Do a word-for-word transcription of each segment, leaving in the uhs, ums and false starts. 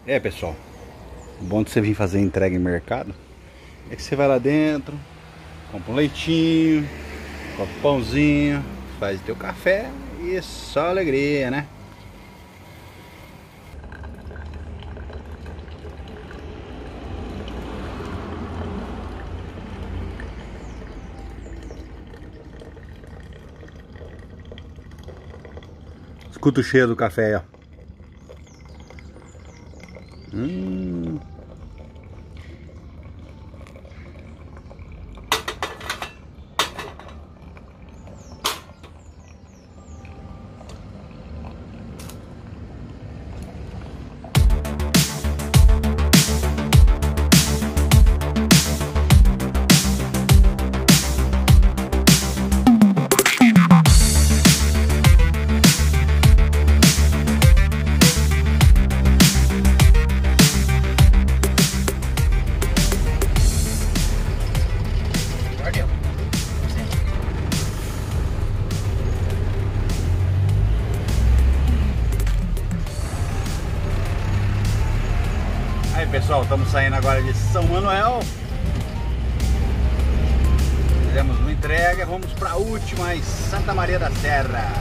É, pessoal, o bom de você vir fazer entrega em mercado é que você vai lá dentro, compra um leitinho, compra um pãozinho, faz o teu café e só alegria, né? Escuta o cheiro do café aí, ó. Hum. Aí, pessoal, estamos saindo agora de São Manuel. Fizemos uma entrega, vamos para a última em Santa Maria da Serra.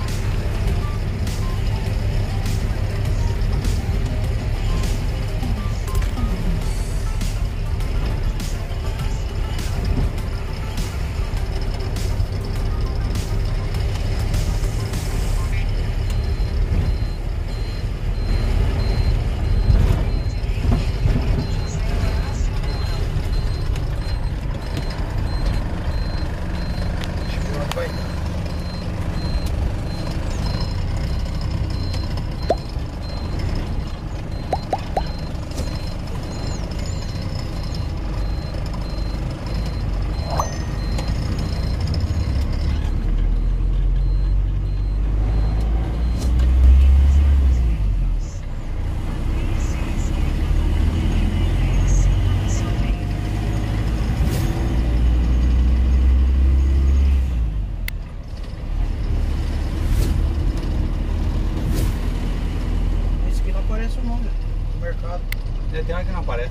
Aparece o nome do mercado. É, tem hora que não aparece.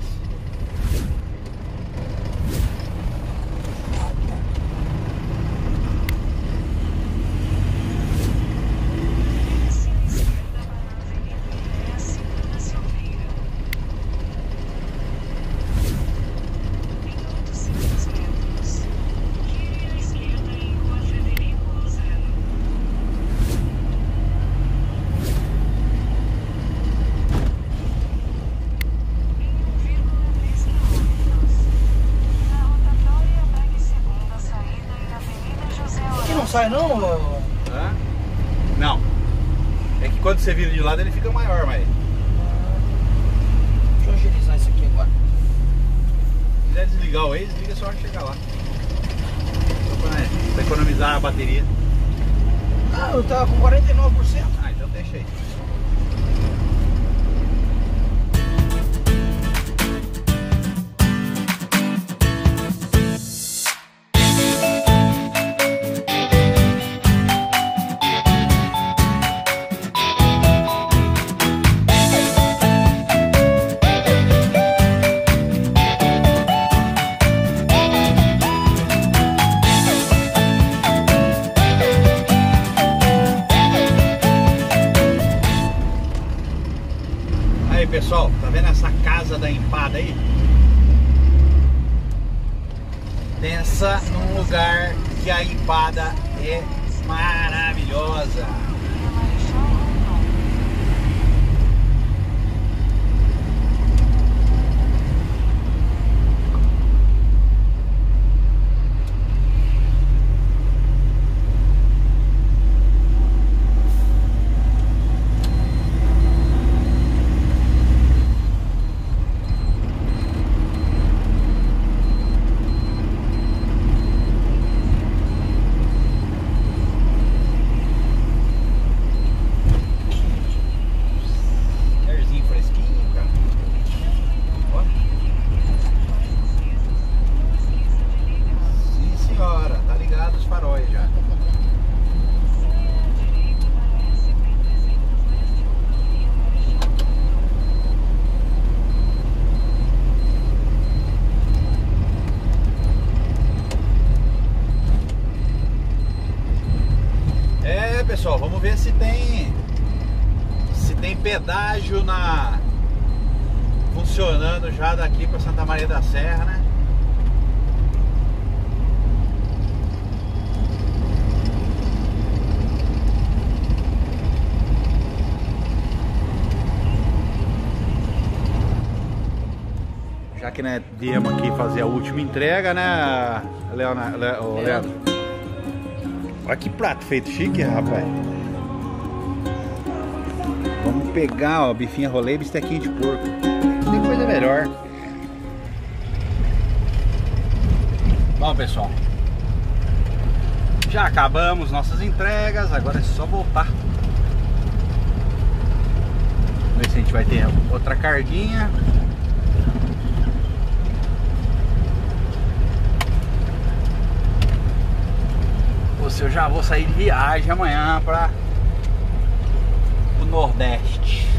Não sai não? Hã? Não. É que quando você vira de lado ele fica maior, mas... Deixa eu agilizar isso aqui agora. Se quiser desligar o Waze, desliga só hora de chegar lá. Só pra, né, pra economizar a bateria. Ah, eu tava com quarenta e nove por cento. Ah, então deixa aí. Aí, pessoal, tá vendo essa casa da empada aí? Pensa num lugar que a empada é maravilhosa. pedágio na funcionando já daqui para Santa Maria da Serra, né? Já que né, viemos aqui fazer a última entrega, né, Leonardo? Le, oh, Leandro? Olha que prato feito chique, rapaz. Vamos pegar, ó, bifinha rolê e bistequinho de porco. Tem coisa melhor. Bom, pessoal, já acabamos nossas entregas. Agora é só voltar. Vamos ver se a gente vai ter outra carguinha. Ou se eu já vou sair de viagem amanhã para o Nordeste.